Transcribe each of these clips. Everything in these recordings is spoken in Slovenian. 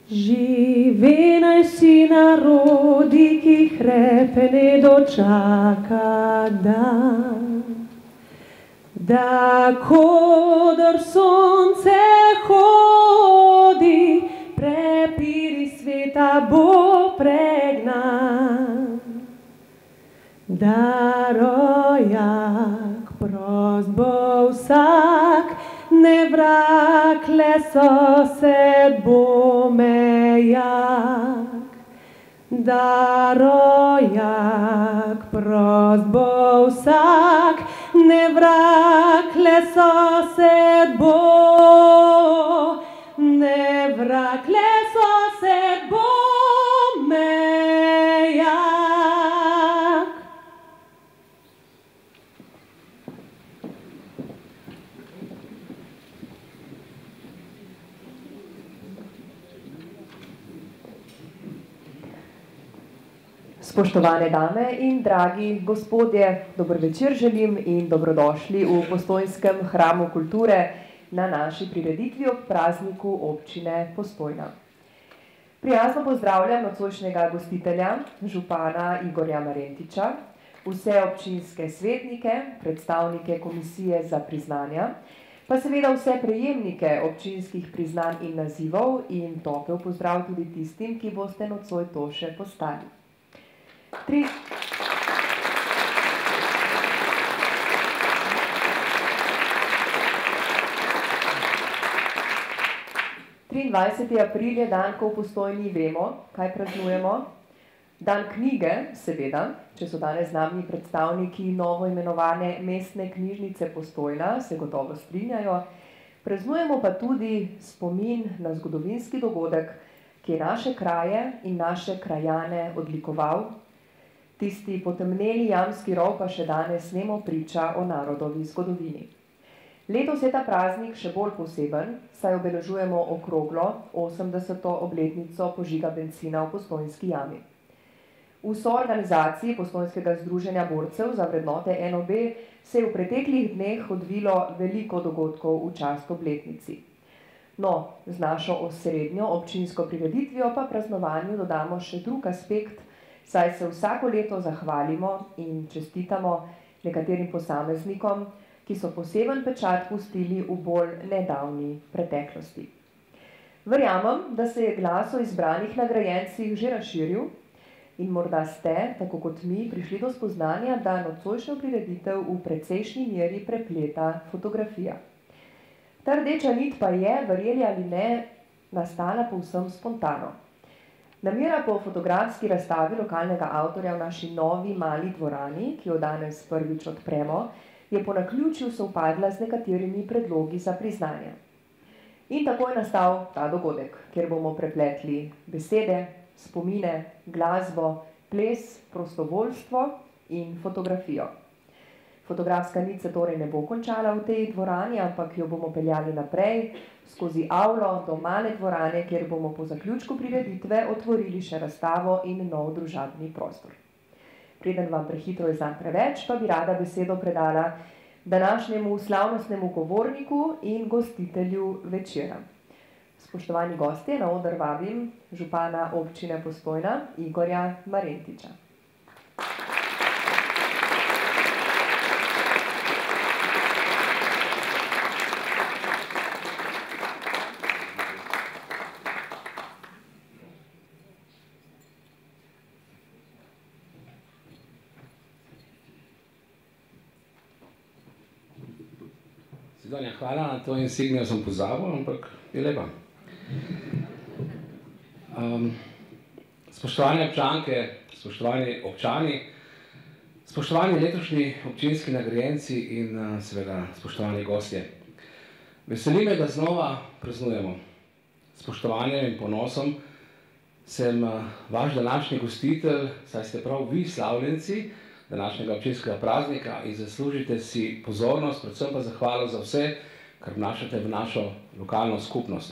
Živi naj si narodi, ki krepe ne dočaka dan. Da kodor sonce hodi, prepiri sveta bo pregnan. Da rojak prost bo vsak, ne vrag le sosed bo mejak. Da rojak prost bo vsak, ne vrag le sosed bo, ne vrag le sosed bo mejak. Spoštovane dame in dragi gospodje, dober večer želim in dobrodošli v Postojnskem hramu kulture na naši prireditvi ob prazniku občine Postojna. Prijazno pozdravljam nocojšnjega gostitelja, župana Igorja Marentiča, vse občinske svetnike, predstavnike komisije za priznanja, pa seveda vse prejemnike občinskih priznanj in nazivov in topel pozdrav tudi tistim, ki boste nocoj to še postali. 23. april je dan, ko v Postojni vemo, kaj praznujemo. Dan knjige, seveda, če so danes z nami predstavniki novo imenovane mestne knjižnice Postojna, se gotovo strinjajo. Praznujemo pa tudi spomin na zgodovinski dogodek, ki je naše kraje in naše krajane odlikoval. Tisti potemneli jamski rov pa še danes nemo priča o narodovi zgodovini. Letos je ta praznik še bolj poseben, saj obeležujemo okroglo 80. obletnico požiga bencina v Postojnski jami. V soorganizaciji Postojnskega združenja borcev za vrednote NOB se je v preteklih dneh odvilo veliko dogodkov v čast obletnici. No, z našo osrednjo občinsko prireditvijo pa praznovanju dodamo še drug aspekt, saj se vsako leto zahvalimo in čestitamo nekaterim posameznikom, ki so poseben pečat pustili v bolj nedavni preteklosti. Verjamem, da se je glas o izbranih nagrajencih že razširil in morda ste, tako kot mi, prišli do spoznanja, da nocojšnjo prireditev v precejšnji meri prepleta fotografija. Ta rdeča nit pa je, verjeli ali ne, nastala povsem spontano. Namera po fotografski razstavi lokalnega avtorja v naši novi mali dvorani, ki jo danes prvič odpremo, je po naključju sovpadla z nekaterimi predlogi za priznanja. In tako je nastal ta dogodek, kjer bomo prepletli besede, spomine, glasbo, ples, prostovoljstvo in fotografijo. Fotografska nit se torej ne bo končala v tej dvorani, ampak jo bomo peljali naprej, skozi avlo do male dvorane, kjer bomo po zaključku prireditve otvorili še razstavo in nov družabni prostor. Preden vam prehitro izdam preveč, pa bi rada besedo predala današnjemu slavnostnemu govorniku in gostitelju večera. Spoštovani gostje, na oder vabim župana občine Postojna, Igorja Marentiča. Sidonja, hvala, na to insignijo sem pozabil, ampak je lepa. Spoštovane občanke, spoštovani občani, spoštovani letošnji občinski nagrajenci in seveda spoštovani gostje. Veseli me, da znova praznujemo. Spoštovanjem in ponosom sem vaš današnji gostitelj, saj ste prav vi slavljenci današnjega občinskega praznika in zaslužite si pozornost, predvsem pa zahvalo za vse, kar vnašate v našo lokalno skupnost.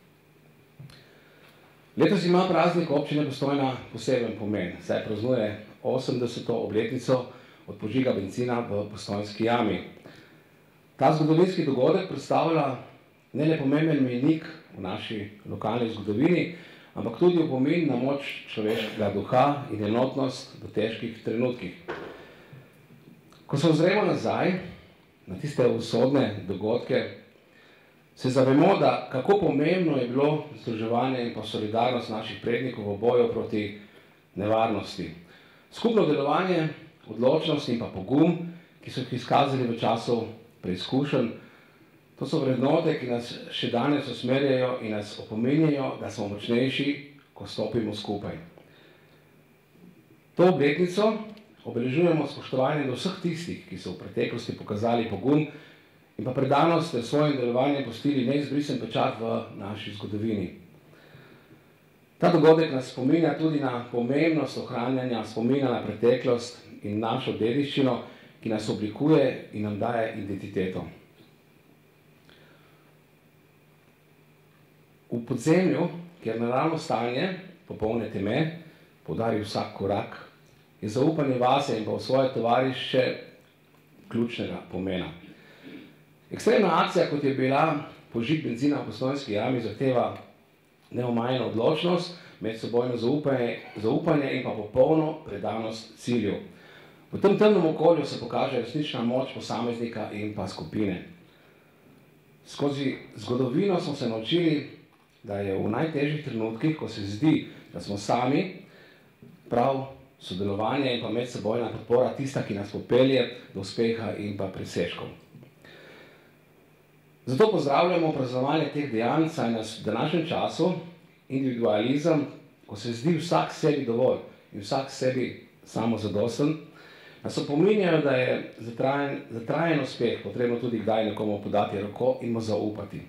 Letos ima praznik občine Postojna poseben pomen, saj praznuje 80. obletnico od požiga bencina v Postojnski jami. Ta zgodovinski dogodek predstavlja ne le pomemben mejnik v naši lokalni zgodovini, ampak tudi opomin na moč človeškega duha in enotnost v težkih trenutkih. Ko se ozremo nazaj na tiste usodne dogodke, se zavemo, da kako pomembno je bilo združevanje in pa solidarnost naših prednikov v boju proti nevarnosti. Skupno delovanje, odločnost in pa pogum, ki so jih izkazali v času preizkušenj, to so vrednote, ki nas še danes usmerjajo in nas opominjajo, da smo močnejši, ko stopimo skupaj. To obletnico obeležujemo spoštovanje do vseh tistih, ki so v preteklosti pokazali pogum in pa predanost ter svojim delovanjem pustili neizbrisen pečat v naši zgodovini. Ta dogodek nas spominja tudi na pomembnost ohranjanja spomina na preteklost in našo dediščino, ki nas oblikuje in nam daje identiteto. V podzemlju, kjer naravno stanje popolne teme poudari vsak korak, je zaupanje vase in pa v svoje tovariše ključnega pomena. Ekstremna akcija, kot je bila požig benzina v Postojnski jami, zahteva neomajno odločnost, medsebojno zaupanje in pa popolno predanost cilju. V tem temnem okolju se pokaže resnična moč posameznika in pa skupine. Skozi zgodovino smo se naučili, da je v najtežjih trenutkih, ko se zdi, da smo sami, prav sodelovanje in pa medsebojna podpora tista, ki nas popelje do uspeha in pa presežkov. Zato pozdravljamo praznovanje teh dejanj, saj nas v današnjem času individualizem, ko se zdi vsak sebi dovolj in vsak sebi samozadosten, nas opominjajo, da je za trajen uspeh potrebno tudi kdaj nekomu podati roko in mu zaupati.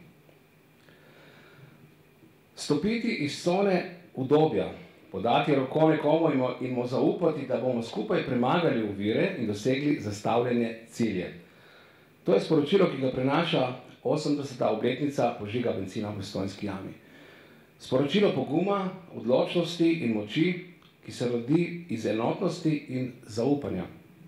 Stopiti iz cone udobja, podati roko nekomu in mu zaupati, da bomo skupaj premagali ovire in dosegli zastavljene cilje. To je sporočilo, ki ga prinaša 80. obletnica požiga bencina v Postojnski jami. Sporočilo poguma, odločnosti in moči, ki se rodi iz enotnosti in zaupanja.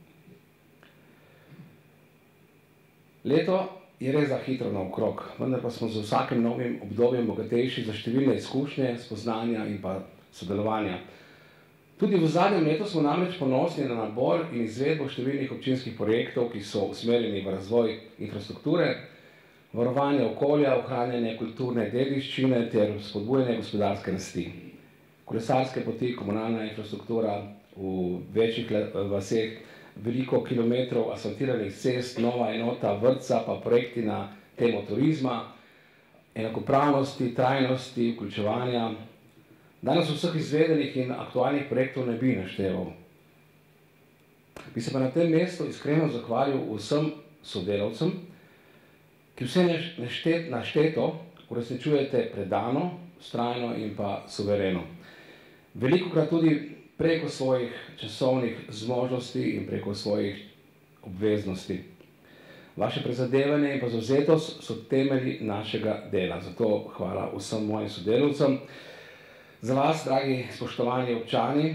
Leto je res hitro naokrog, vendar pa smo z vsakim novim obdobjem bogatejši za številne izkušnje, spoznanja in pa sodelovanja. Tudi v zadnjem letu smo namreč ponosni na nabor in izvedbo številnih občinskih projektov, ki so usmerjeni v razvoj infrastrukture, varovanje okolja, ohranjanje kulturne dediščine ter spodbujanje gospodarske rasti. Kolesarske poti, komunalna infrastruktura v večjih vaseh, veliko kilometrov asfaltiranih cest, nova enota vrtca, pa projekti na temo turizma, enakopravnosti, trajnosti, vključevanja. Danes vseh izvedenih in aktualnih projektov ne bi našteval. Bi se pa na tem mestu iskreno zahvalil vsem sodelavcem, ki vse našteto uresničujete predano, vztrajno in pa suvereno. Velikokrat tudi preko svojih časovnih zmožnosti in preko svojih obveznosti. Vaše prizadevanje in pa zavzetost so temelji našega dela. Zato hvala vsem mojim sodelavcem. Za vas, dragi spoštovani občani,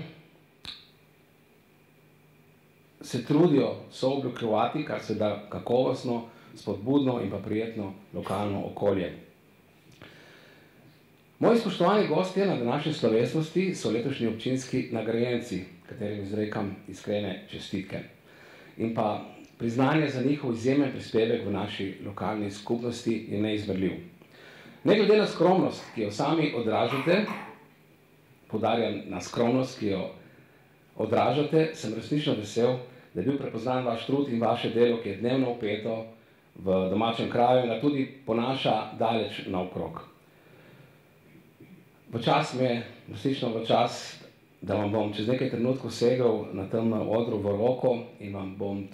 se trudijo sooblikovati, kar se da kakovostno, spodbudno in pa prijetno lokalno okolje. Moji spoštovani gostje na današnji slovesnosti so letošnji občinski nagrajenci, katerim izrekam iskrene čestitke in pa priznanje za njihov izjemen prispevek v naši lokalni skupnosti je neizmerljiv. Ne glede na skromnost, ki jo sami odražate, poudarjam na skromnost, ki jo odražate, sem resnično vesel, da je bil prepoznan vaš trud in vaše delo, ki je dnevno vpeto v domačem kraju in da tudi ponaša daleč naokrog. V čas mi je, resnično v čas, da vam bom čez nekaj trenutkov segel na tem odru v roko in vam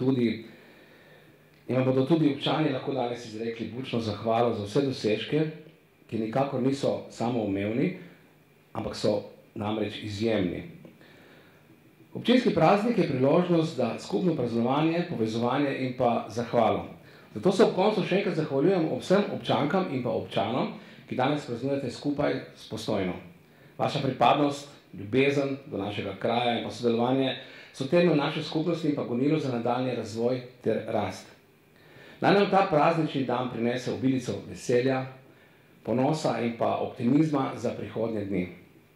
bodo tudi občani lahko danes izrekli bučno zahvalo za vse dosežke, ki nikakor niso samoumevni, ampak so namreč izjemni. Občinski praznik je priložnost za skupno praznovanje, povezovanje in pa zahvalo. Zato se ob koncu še enkrat zahvaljujem vsem občankam in pa občanom, ki danes praznujete skupaj s Postojno. Vaša pripadnost, ljubezen do našega kraja in pa sodelovanje so temelj naše skupnosti in pa gonilo za nadaljnji razvoj ter rast. Naj nam ta praznični dan prinese obilico veselja, ponosa in pa optimizma za prihodnje dni.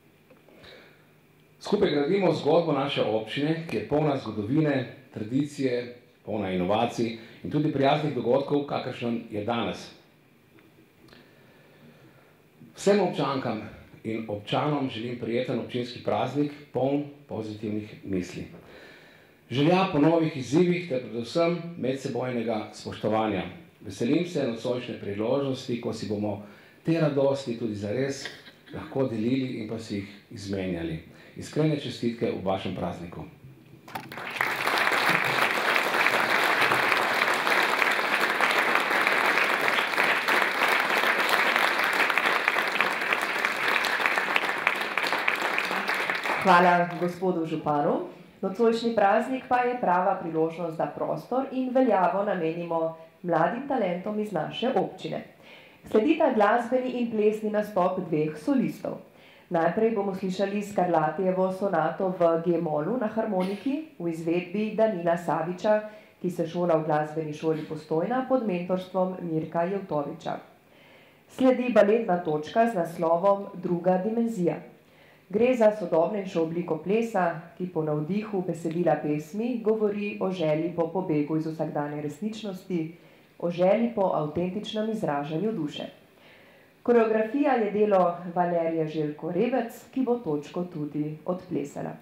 Skupaj gradimo zgodbo naše občine, ki je polna zgodovine, tradicije, polna inovacij in tudi prijaznih dogodkov, kakršen je danes. Vsem občankam in občanom želim prijeten občinski praznik, poln pozitivnih misli. Želja po novih izzivih ter predvsem medsebojnega spoštovanja. Veselim se nocojšnje priložnosti, ko si bomo te radosti tudi zares lahko delili in pa si jih izmenjali. Iskrene čestitke v vašem prazniku. Hvala gospodu županu. Nocojšnji praznik pa je prava priložnost, da prostor in veljavo namenimo mladim talentom iz naše občine. Sledita glasbeni in plesni nastop dveh solistov. Najprej bomo slišali Skarlatijevo sonato v G-molu na harmoniki v izvedbi Danila Saviča, ki se šola v glasbeni šoli Postojna pod mentorstvom Mirka Jevtoviča. Sledi baletna točka z naslovom Druga dimenzija. Gre za sodobnejšo obliko plesa, ki po navdihu besedila pesmi govori o želji po pobegu iz vsakdanje resničnosti, o želji po avtentičnem izražanju duše. Koreografija je delo Valerija Željko Rebec, ki bo točko tudi odplesala.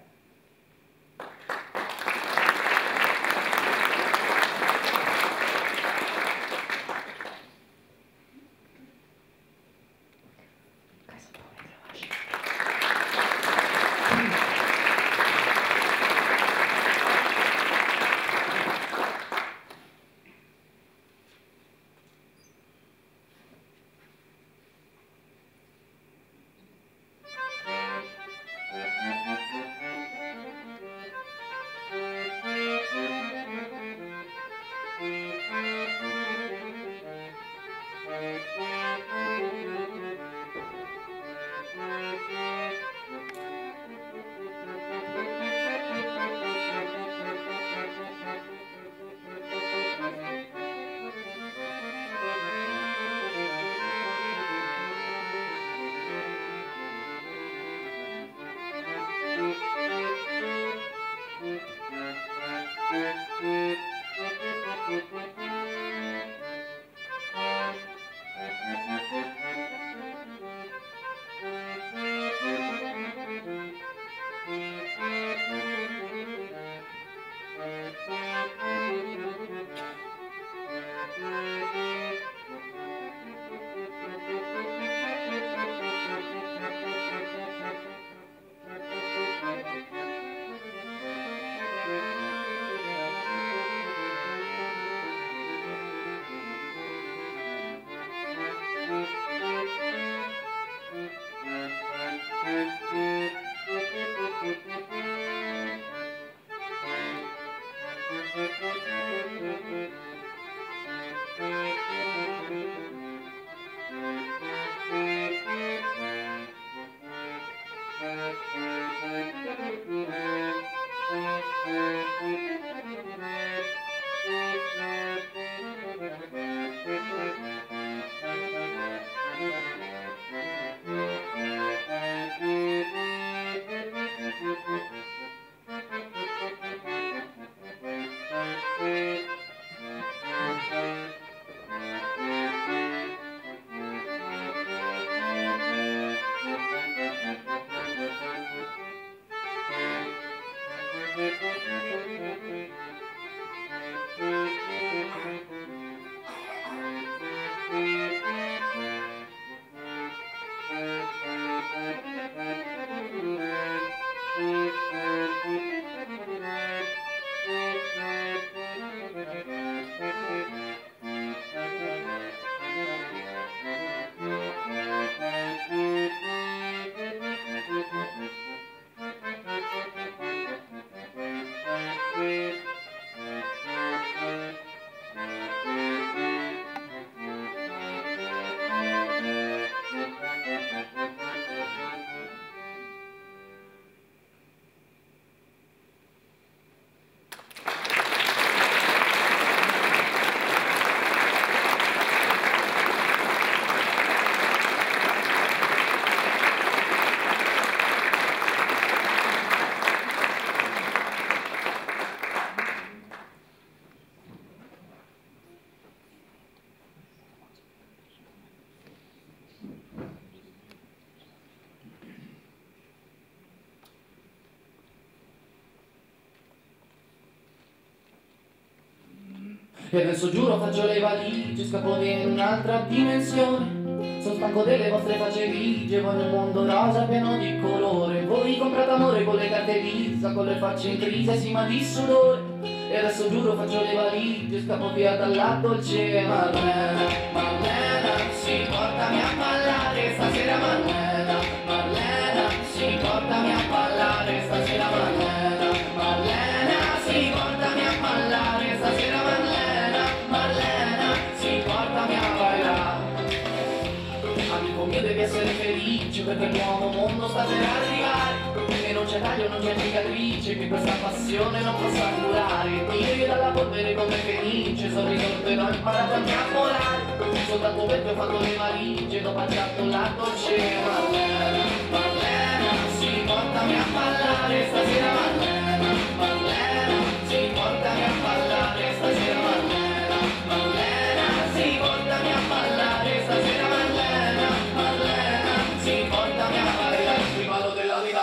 E adesso giuro faccio le valigie, scappo in un'altra dimensione. Sono stanco delle vostre facce grigie, voglio un mondo rosa pieno di colore. Voi comprate amore con le carte Visa, con le facce in crisi ma di sudore. E adesso giuro faccio le valigie, scappo via dalla dolce Marlena. Marlena, sì, portami a ballare stasera Marlena. Marlena, sì, portami a ballare stasera Marlena. Marlena, sì, portami a ballare stasera Marlena. Marlena, sì, portami a ballare. Amico mio devi essere felice perché il nuovo mondo sta per arrivare. E non c'è taglio, non c'è cicatrice che questa passione non possa curare. Io dalla polvere come felice sono risorto e ho imparato anche a volare. Soltanto perché ho fatto le valigie, dopo baciato la dolce Marlena. Marlena, sì, portami a ballare stasera Marlena. Marlena, sì, portami a ballare stasera Marlena. Marlena, sì, portami a ballare stasera Marlena. Marlena, sì, portami a ballare il ballo della vita.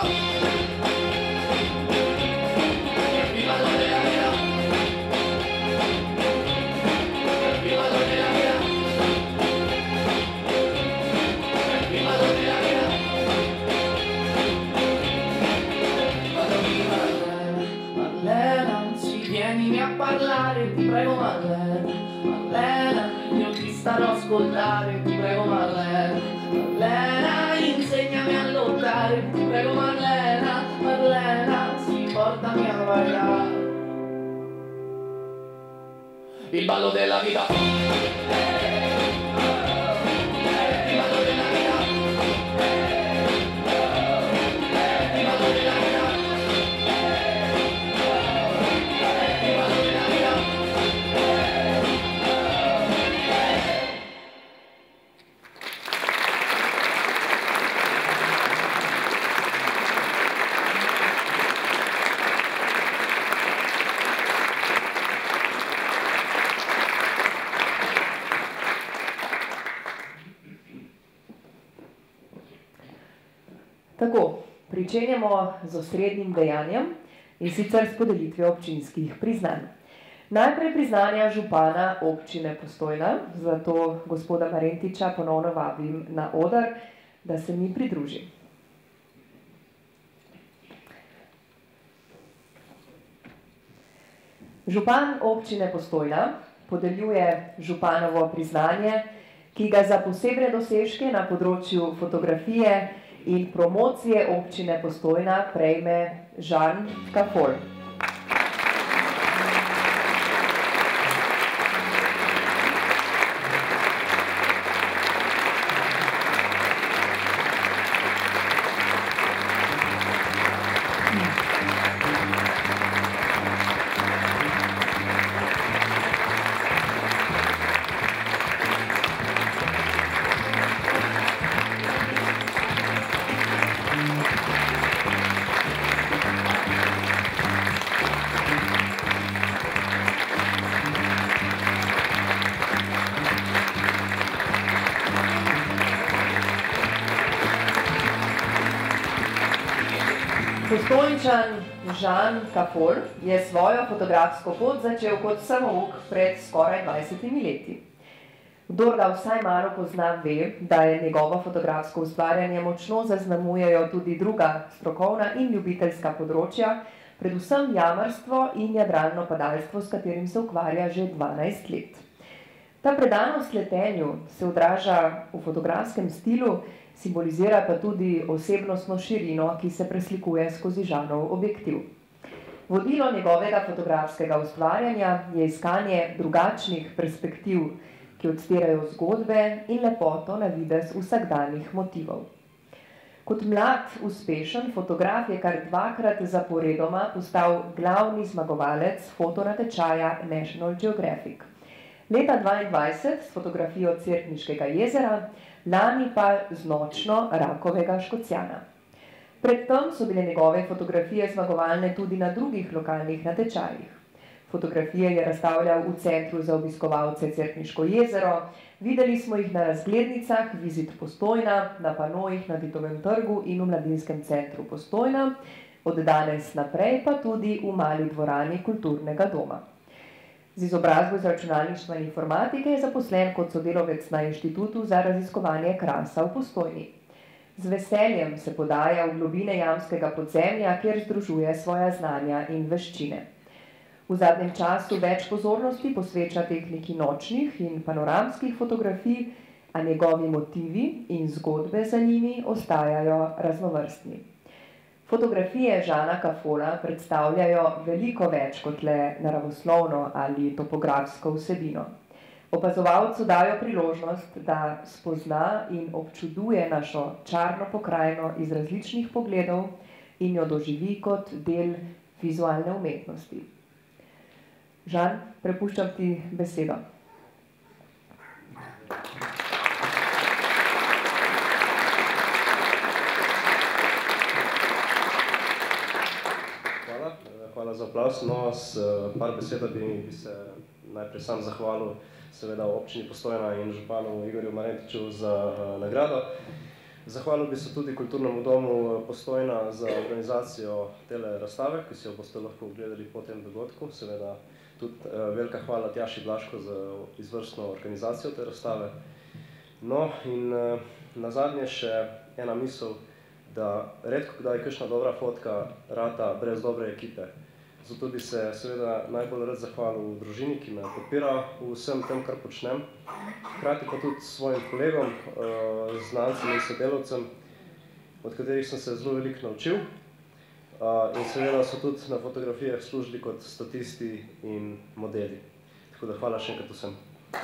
Il ballo della vita. Il ballo della vita. Il ballo della vita. Vado di Marlena. Marlena, sì, vienimi a parlare, ti prego Marlena. Marlena, io ti starò a ascoltare, ti prego Marlena. Marlena, insegnami a lottare, ti prego Marlena. Marlena, sì, portami a ballare il ballo della vita. Il ballo della vita. Il ballo della vita. Il ballo della vita. Tako, pričenjamo z osrednjim dejanjem in sicer s podelitvijo občinskih priznanj. Najprej priznanja župana občine Postojna, zato gospoda Marentiča ponovno vabim na oder, da se mi pridruži. Župan občine Postojna podeljuje županovo priznanje, ki ga za posebne dosežke na področju fotografije in promocije občine Postojna prejme Žan Kafol. Postojnčan Žan Kafol je svojo fotografsko pot začel kot samouk pred skoraj 20 leti. Kdor ga vsaj malo pozna, ve, da je njegovo fotografsko ustvarjanje močno zaznamujejo tudi druga strokovna in ljubiteljska področja, predvsem jamarstvo in jadralno padalstvo, s katerim se ukvarja že 12 let. Ta predanost letenju se odraža v fotografskem stilu, simbolizira pa tudi osebnostno širino, ki se preslikuje skozi Žanov objektiv. Vodilo njegovega fotografskega ustvarjanja je iskanje drugačnih perspektiv, ki odstirajo zgodbe in lepoto na videz vsakdanjih motivov. Kot mlad, uspešen fotograf je kar dvakrat zaporedoma postal glavni zmagovalec fotonatečaja National Geographic. Leta 2022 s fotografijo Cerkniškega jezera, lani pa z nočno Rakovega Škocjana. Predtem so bile njegove fotografije zmagovalne tudi na drugih lokalnih natečajih. Fotografije je razstavljal v Centru za obiskovalce Cerkniško jezero, videli smo jih na razglednicah Vizit Postojna, na panojih na Titovem trgu in v Mladinskem centru Postojna, od danes naprej pa tudi v mali dvorani Kulturnega doma. Z izobrazbo iz računalništva in informatike je zaposlen kot sodelavec na Inštitutu za raziskovanje Krasa v Postojni. Z veseljem se podaja v globine jamskega podzemlja, kjer združuje svoja znanja in veščine. V zadnjem času več pozornosti posveča tehniki nočnih in panoramskih fotografij, a njegovi motivi in zgodbe za njimi ostajajo raznovrstni. Fotografije Žana Kafola predstavljajo veliko več kot le naravoslovno ali topografsko vsebino. Opazovalcu dajo priložnost, da spozna in občuduje našo čarno pokrajino iz različnih pogledov in jo doživi kot del vizualne umetnosti. Žan, prepuščam ti besedo. Hvala za aplavz. No, s par beseda bi se najprej sam zahvalil seveda občini Postojna in županu Igorju Marentiču za nagrado. Zahvalil bi se tudi Kulturnemu domu Postojna za organizacijo tele razstave, ki si jo boste lahko ogledali po tem dogodku. Seveda tudi velika hvala Tjaši Blaško za izvrstno organizacijo te razstave. No, in nazadnje še ena misel, da redko kdaj kakšna dobra fotka rata brez dobre ekipe. Zato bi se seveda najbolj rad zahvalil družini, ki me podpira v vsem tem, kar počnem. Hkrati pa tudi svojim kolegom, znancem in sodelavcem, od katerih sem se zelo veliko naučil. In seveda so tudi na fotografijah služili kot statisti in modeli. Tako da hvala še enkrat vsem.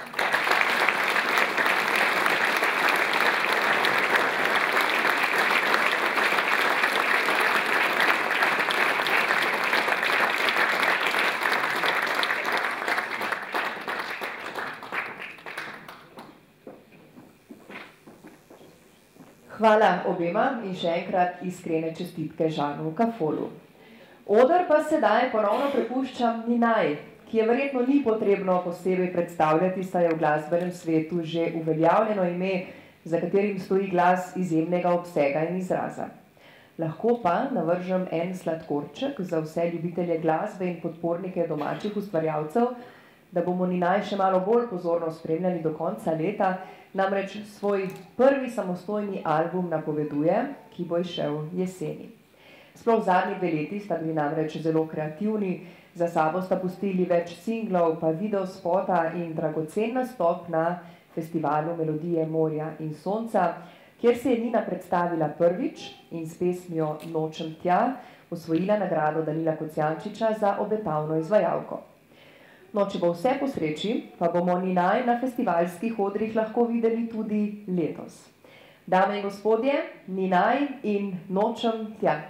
Hvala obema in še enkrat iskrene čestitke Žanu Kafolu. Oder pa sedaj ponovno prepuščam Ninaj, ki je verjetno ni potrebno posebej predstavljati, saj je v glasbenem svetu že uveljavljeno ime, za katerim stoji glas izjemnega obsega in izraza. Lahko pa navržem en sladkorček za vse ljubitelje glasbe in podpornike domačih ustvarjalcev, da bomo Ninaj še malo bolj pozorno spremljali do konca leta, namreč svoj prvi samostojni album napoveduje, ki bo izšel jeseni. Sploh zadnji 2 leti sta bili namreč zelo kreativni, za sabo sta pustili več singlov, pa videospota in dragocen nastop na festivalu Melodije morja in sonca, kjer se je Nina predstavila prvič in s pesmijo Nočem tja osvojila nagrado Danila Kocijančiča za obetavno izvajalko. No, če bo vse po sreči, pa bomo Ninaj na festivalskih odrih lahko videli tudi letos. Dame in gospodje, Ninaj in Nočem tja.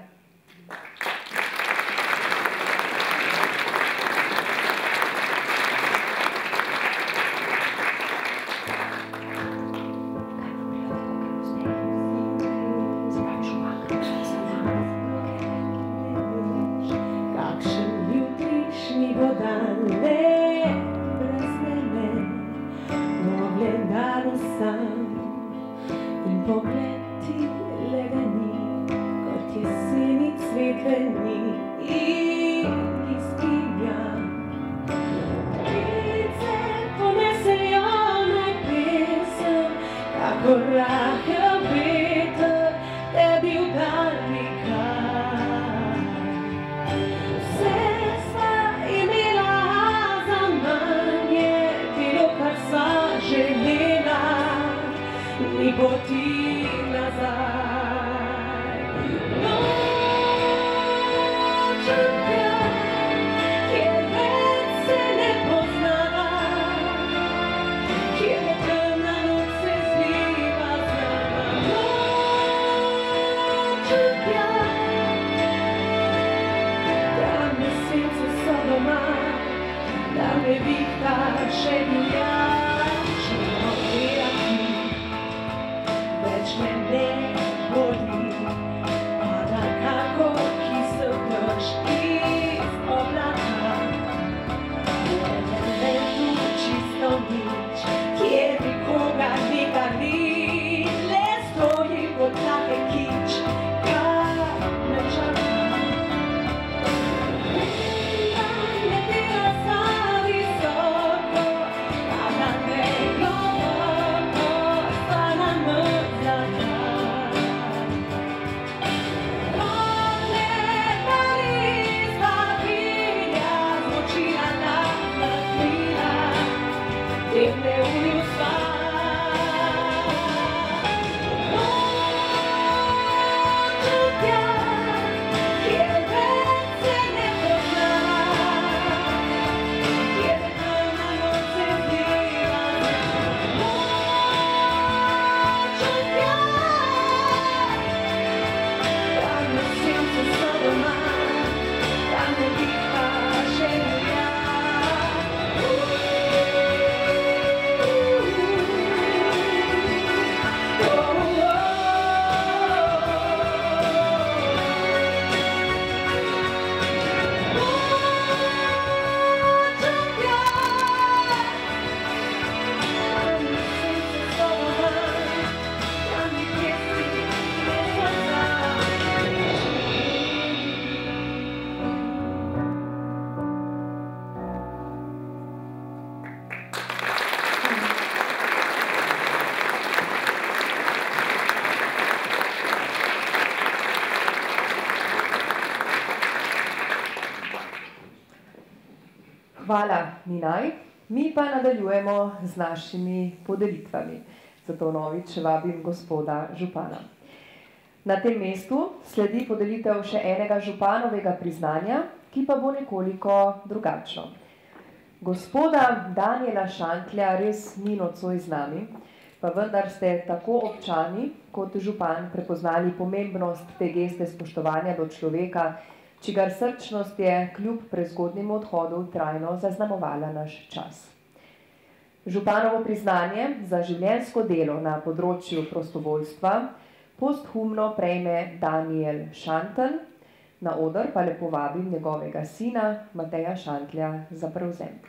ni naj, mi pa nadaljujemo z našimi podelitvami. Zato novič vabim gospoda župana. Na tem mestu sledi podelitev še enega županovega priznanja, ki pa bo nekoliko drugačno. Gospoda Danijela Šantlja res ni nocoj z nami, pa vendar ste tako občani kot župan prepoznali pomembnost te geste spoštovanja do človeka, čigar srčnost je kljub prezgodnjemu odhodu trajno zaznamovala naš čas. Županovo priznanje za življenjsko delo na področju prostovoljstva posthumno prejme Danijel Šantl, na oder pa lepo vabim njegovega sina Mateja Šantlja za prevzem.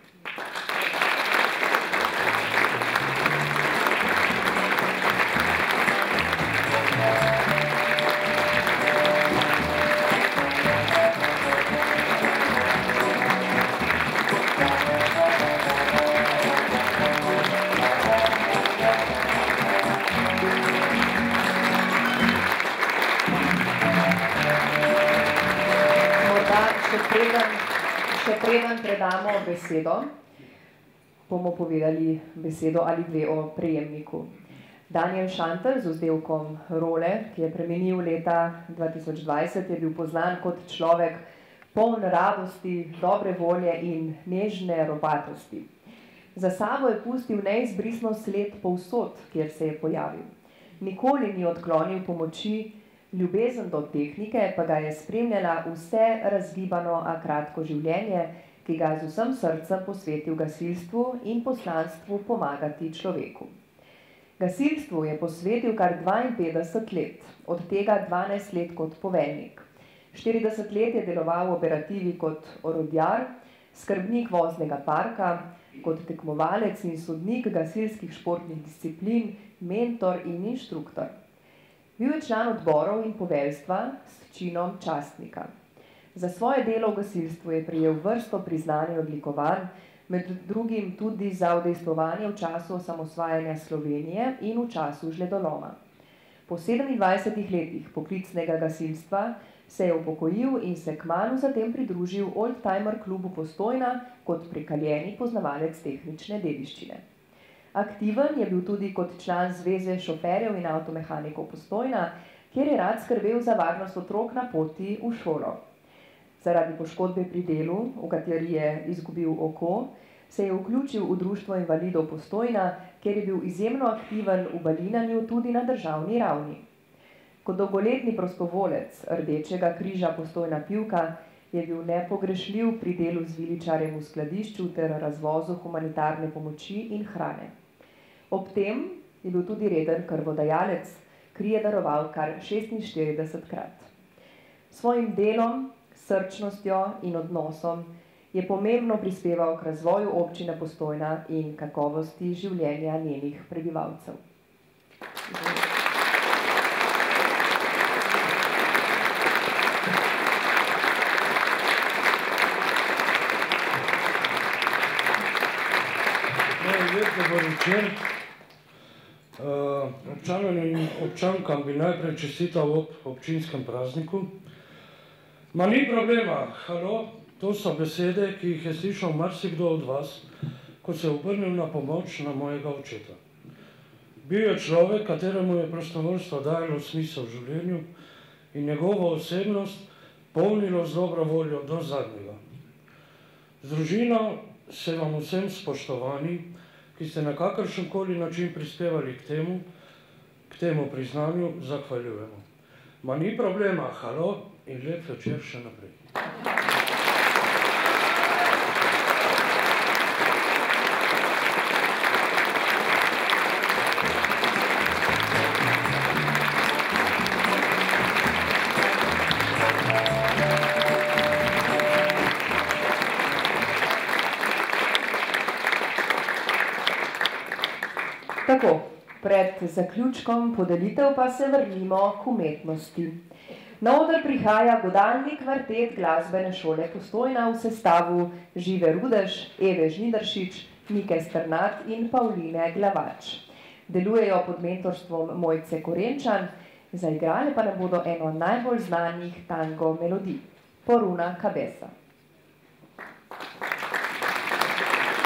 Še preden predamo besedo, bomo povedali besedo ali dve o prejemniku. Danijel Šantl z vzdevkom Role, ki je premenil leta 2020, je bil poznan kot človek poln radosti, dobre volje in nežne robatosti. Za sabo je pustil neizbrisno sled povsod, kjer se je pojavil. Nikoli ni odklonil pomoči, ljubezen do tehnike pa ga je spremljala vse razgibano, a kratko življenje, ki ga je z vsem srcem posvetil gasilstvu in poslanstvu pomagati človeku. Gasilstvu je posvetil kar 52 let, od tega 12 let kot poveljnik. 40 let je deloval v operativi kot orodjar, skrbnik voznega parka, kot tekmovalec in sodnik gasilskih športnih disciplin, mentor in inštruktor. Bil je član odborov in poveljstva s činom častnika. Za svoje delo v gasilstvu je prejel vrsto priznanj in odlikovanj, med drugim tudi za udejstvovanje v času osamosvajanja Slovenije in v času žledoloma. Po 27 letih poklicnega gasilstva se je upokojil in se kmalu zatem pridružil Oldtimer klubu Postojna kot prekaljeni poznavalec tehnične dediščine. Aktiven je bil tudi kot član Zveze šoferjev in avtomehanikov Postojna, kjer je rad skrbel za varnost otrok na poti v šolo. Zaradi poškodbe pri delu, v kateri je izgubil oko, se je vključil v društvo invalidov Postojna, kjer je bil izjemno aktiven v balinanju tudi na državni ravni. Kot dolgoletni prostovolec Rdečega križa Postojna Pivka je bil nepogrešljiv pri delu z viličarjem v skladišču ter razvozu humanitarne pomoči in hrane. Ob tem je bil tudi reden krvodajalec, kri je daroval kar 46-krat. Svojim delom, srčnostjo in odnosom je pomembno prispeval k razvoju občine Postojna in kakovosti življenja njenih prebivalcev. Dober večer. Občanom in občankam bi najprej čestital ob občinskem prazniku. Ma ni problema, halo, to so besede, ki jih je slišal marsikdo od vas, ko se je obrnil na pomoč na mojega očeta. Bil je človek, kateremu je prostovoljstvo dajalo smisel v življenju in njegovo osebnost polnilo z dobro voljo do zadnjega. Z družino se vam vsem spoštovani, ki ste na kakršenkoli način prispevali k temu priznanju, zahvaljujemo. Ma ni problema, halo in lep večer še naprej. Tako, pred zaključkom podelitev pa se vrnimo k umetnosti. Na oder prihaja godalni kvartet glasbene šole Postojna v sestavu Žive Rudež, Eve Žnidaršič, Nike Strnad in Pavline Glavač. Delujejo pod mentorstvom Mojce Korenčan, zaigrale pa nam bodo eno najbolj znanih tango melodij, Por una cabeza.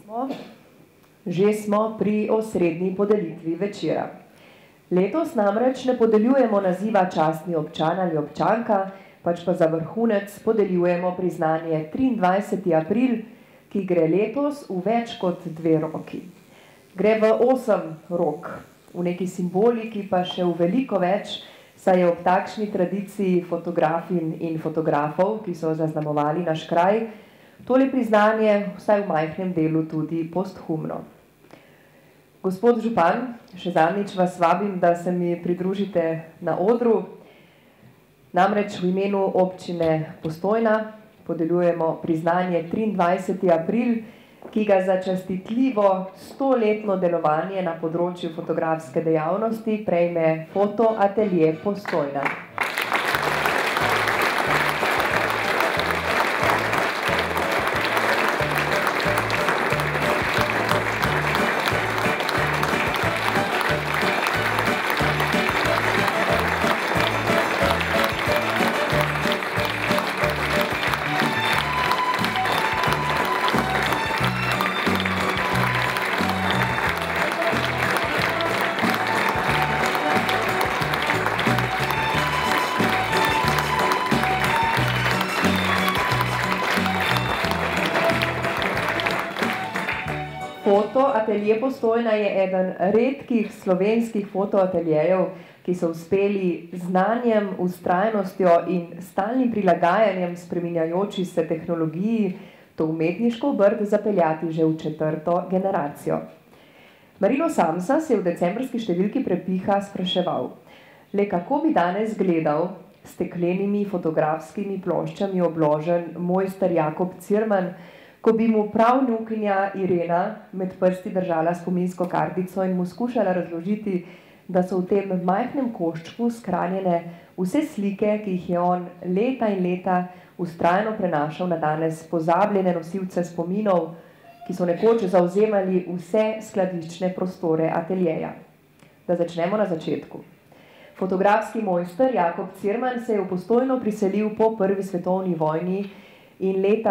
Že smo pri osrednji podelitvi večera. Letos namreč ne podeljujemo naziva častni občan ali občanka, pač pa za vrhunec podeljujemo priznanje 23. april, ki gre letos v več kot 2 roki. Gre v 8 rok, v neki simboliki pa še v veliko več, saj je ob takšni tradiciji fotografin in fotografov, ki so zaznamovali naš kraj, tole priznanje vsaj v majhnem delu tudi posthumno. Gospod župan, še zadnjič vas vabim, da se mi pridružite na odru. Namreč v imenu občine Postojna podeljujemo priznanje 23. april, ki ga za častitljivo 100-letno delovanje na področju fotografske dejavnosti prejme Fotoatelje Postojna. Fotoatelje Postojna je eden redkih slovenskih fotoateljejev, ki so uspeli znanjem, vztrajnostjo in stalnim prilagajanjem spreminjajoči se tehnologiji to umetniško obrt zapeljati že v 4. generacijo. Marino Samsa se je v decembrski številki Prepiha spraševal, le kako bi danes gledal steklenimi fotografskimi ploščami obložen mojster Jakob Cirman, ko bi mu prav vnukinja Irena med prsti držala spominsko kartico in mu skušala razložiti, da so v tem majhnem koščku shranjene vse slike, ki jih je on leta in leta vztrajno prenašal na danes pozabljene nosilce spominov, ki so nekoč zavzemali vse skladiščne prostore ateljeja. Da začnemo na začetku. Fotografski mojster Jakob Cirman se je v Postojno priselil po 1. svetovni vojni in leta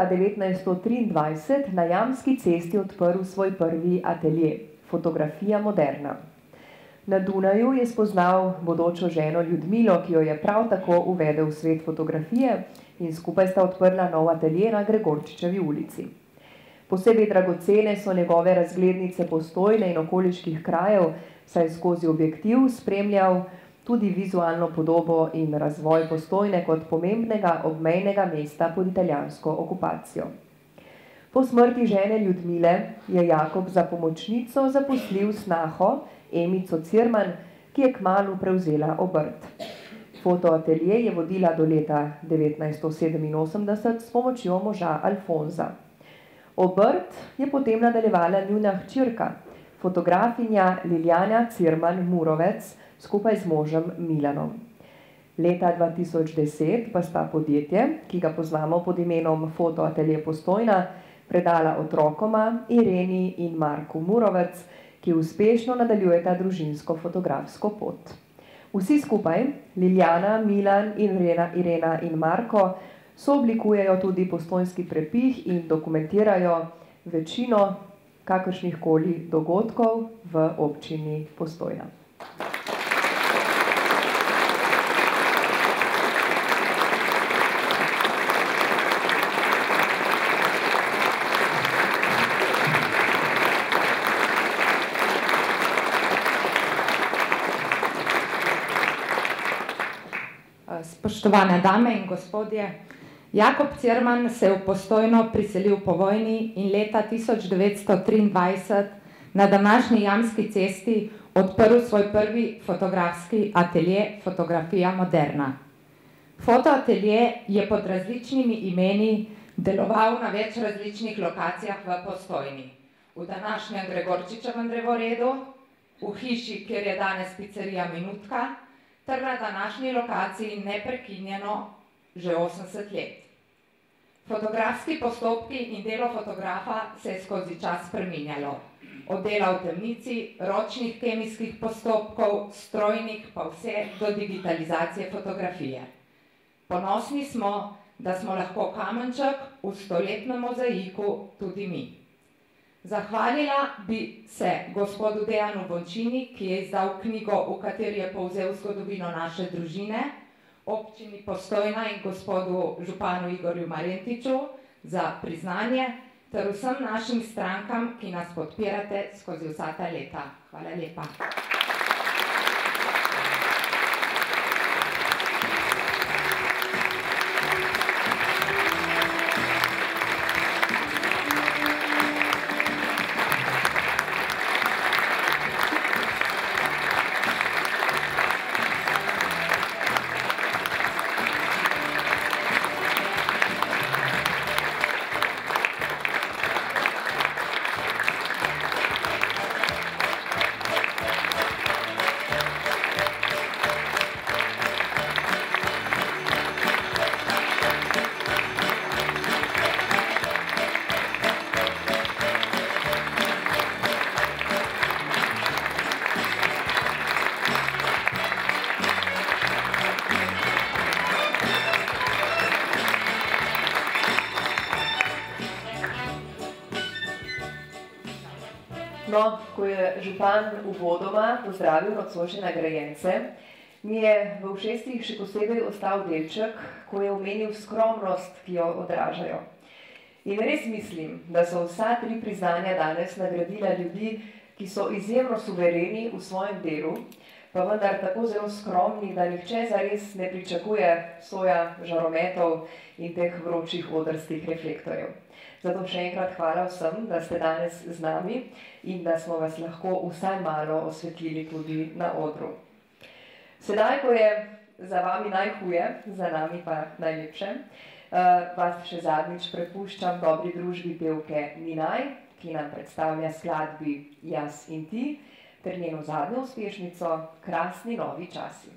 1923 na Jamski cesti odprl svoj prvi atelje, Fotografija moderna. Na Dunaju je spoznal bodočo ženo Ljudmilo, ki jo je prav tako uvedel v svet fotografije in skupaj sta odprla nov atelje na Gregorčičevi ulici. Posebej dragocene so njegove razglednice Postojne in okoliških krajev, saj je skozi objektiv spremljal tudi vizualno podobo in razvoj Postojne kot pomembnega obmejnega mesta pod italijansko okupacijo. Po smrti žene Ljudmile je Jakob za pomočnico zaposlil snaho Emico Cirman, ki je kmalu prevzela obrt. Fotoatelje je vodila do leta 1987 s pomočjo moža Alfonza. Obrt je potem nadaljevala njuna hčerka, fotografinja Liljana Cirman Murovec, skupaj z možem Milanom. Leta 2010 pa sta podjetje, ki ga poznamo pod imenom Fotoatelje Postojna, predala otrokoma Ireni in Marku Murovec, ki uspešno nadaljujeta družinsko fotografsko pot. Vsi skupaj, Liljana, Milan in Irena in Marko, sooblikujejo tudi postojnski prepih in dokumentirajo večino kakršnihkoli dogodkov v občini Postojna. Spoštovane dame in gospodje, Jakob Cirman se je v Postojno priselil po vojni in leta 1923 na današnji Jamski cesti odprl svoj prvi fotografski atelje Fotografija moderna. Fotoatelje je pod različnimi imeni deloval na več različnih lokacijah v Postojni. V današnjem Gregorčičevem drevoredu, v hiši, kjer je danes picerija Minutka, ter na današnji lokaciji neprekinjeno že 80 let. Fotografski postopki in delo fotografa se je skozi čas spreminjalo. Od dela v temnici, ročnih kemijskih postopkov, strojnih pa vse do digitalizacije fotografije. Ponosni smo, da smo lahko kamenček v 100-letnem mozaiku tudi mi. Zahvalila bi se gospodu Dejanu Bončini, ki je izdal knjigo, v kateri je povzel zgodovino naše družine, občini Postojna in gospodu županu Igorju Marentiču za priznanje, ter vsem našim strankam, ki nas podpirate skozi vsa ta leta. Hvala lepa. No, ko je župan uvodoma pozdravil nocojšnje nagrajence, mi je v ušesih še posebej ostal delček, ko je omenil skromnost, ki jo odražajo. In res mislim, da so vsa tri priznanja danes nagradila ljudi, ki so izjemno suvereni v svojem delu, pa vendar tako zelo skromni, da nihče zares ne pričakuje soja žarometov in teh vročih odrskih reflektorjev. Zato še enkrat hvala vsem, da ste danes z nami in da smo vas lahko vsaj malo osvetlili tudi na odru. Sedaj, ko je za vami najhuje, za nami pa najlepše, vas še zadnjič prepuščam dobri družbi pevke Ninaj, ki nam predstavlja skladbi Jaz in ti, ter njeno zadnjo uspešnico Krasni novi časi.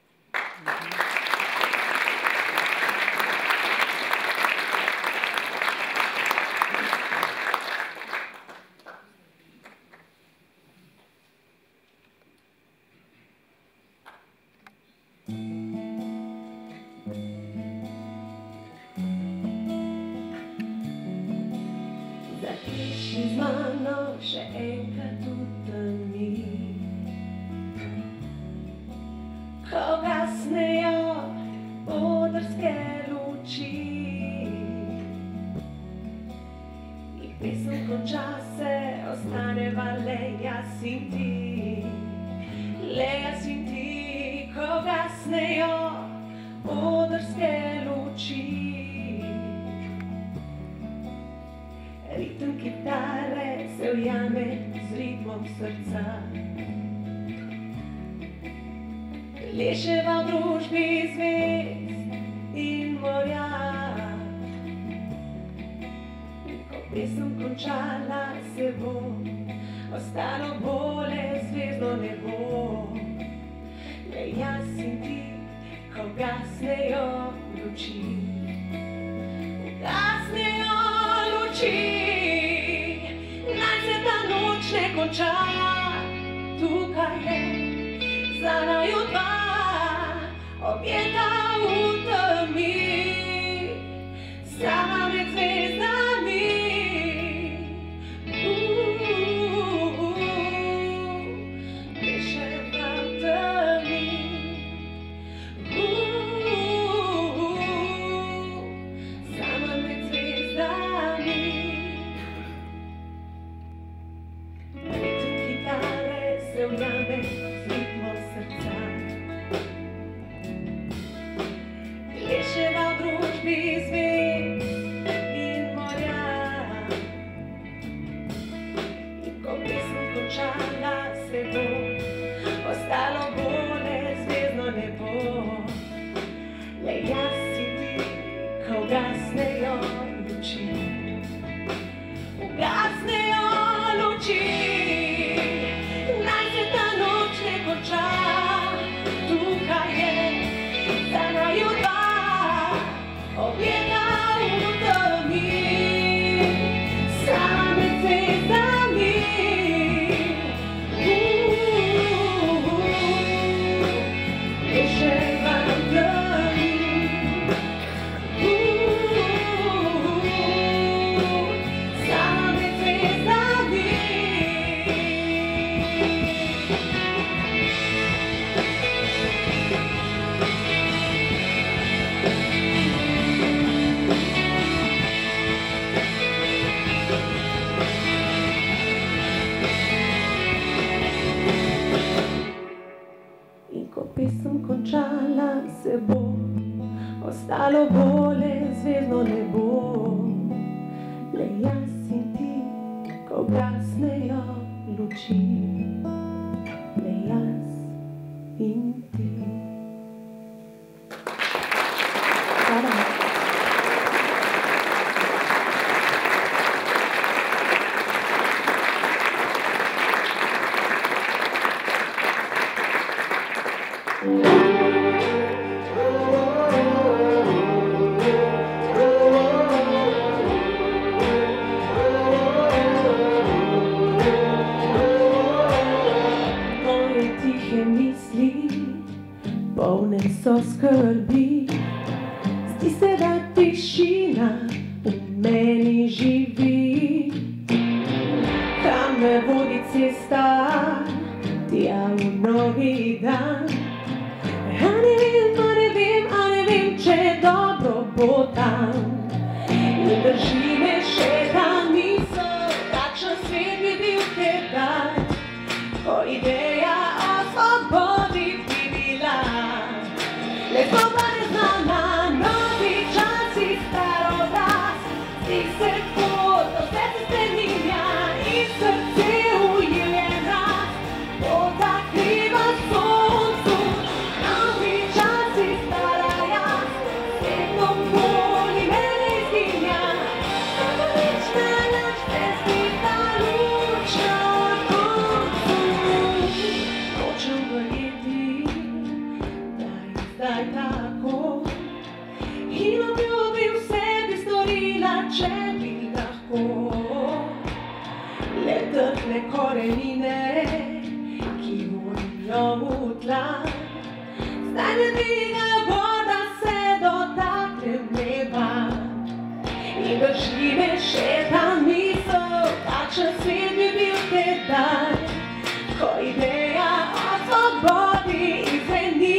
Zapiši z mano še enkrat v temi, ko gasnejo odrske luči in pesem konča se, ostaneva le jaz in ti, le jaz in ti, ko gasnejo odrske luči. Ritem kitare se ujame z ritmom srca, pleševa v družbi zvezd in morja. Ko pesem končala se bo, ostalo bo le zvezdno nebo. Le jaz in ti, ko gasnejo luči, gasnejo luči. Naj se ta noč ne konča, tukaj je za naju dva, objeta v temi, sama med zvezdami. Pleševa v temi, sama med zvezdami. Ritem kitare se ujame z ritmom srca, gole zvezdno nebo, le jaz in ti, ko gasnejo luči, le jaz in ti. Polne so skrbi, zdi se, da tišina v meni živi. Kam me vodi cesta, tja v novi dan. A ne vem, če dobro bo tam. In drži me še ta misel, kakšen svet bi bil tedaj, ko ideja o svobodi bi bila. Lepo pa neznana, novi časi, star obraz, zdi se pot, vse se spreminja in srce ujiljen raz, pot zakriva soncu. Novi časi, stara jaz, svet okoli mene izginja, večna noč presvita luč na koncu. Hočem verjeti, zdaj tako, in obljubim vse bi storila, če bi lahko. Le trhle korenine, ki vodijo v tla, zdaj ne dvigajo gor, da se dotaknem neba. In drži me še ta misel, kakšen svet bi bil tedaj, ko ideja o svobodi izzveni.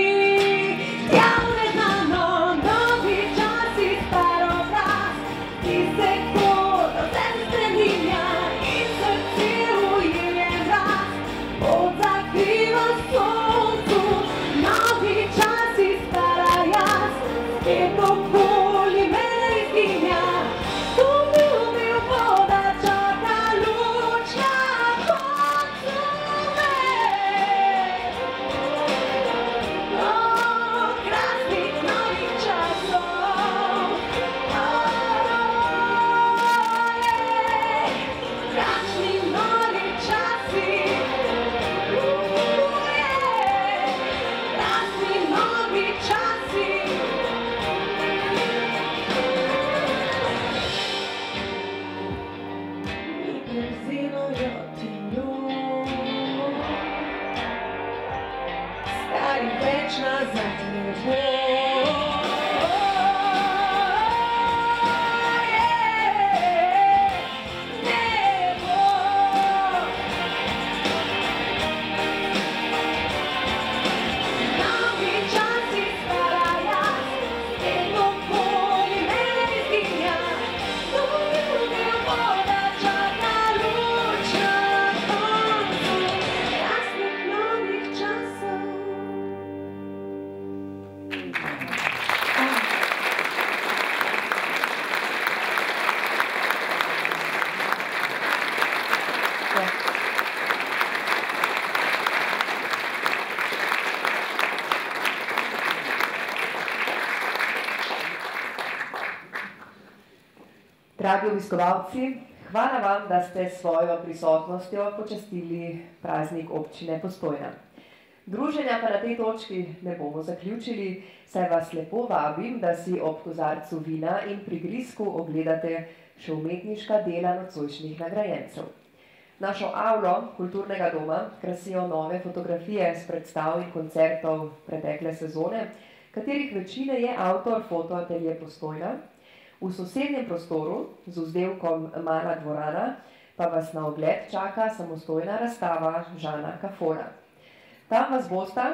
Dragi obiskovalci, hvala vam, da ste s svojo prisotnostjo počastili praznik občine Postojna. Druženja pa na tej točki ne bomo zaključili, saj vas lepo vabim, da si ob kozarcu vina in prigrizku ogledate še umetniška dela nocojšnjih nagrajencev. Našo avlo kulturnega doma krasijo nove fotografije s predstav in koncertov pretekle sezone, katerih večine je avtor Fotoatelje Postojna. V sosednjem prostoru z vzdevkom Mala dvorana pa vas na ogled čaka samostojna razstava Žana Kafora. Tam vas bosta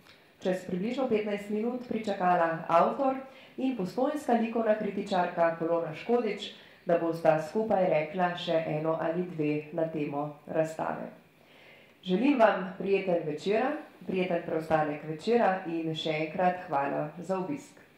čez približno 15 minut pričakala avtor in postojnska likovna kritičarka Polona Škodič, da bosta skupaj rekla še eno ali dve na temo razstave. Želim vam prijeten preostanek večera in še enkrat hvala za obisk.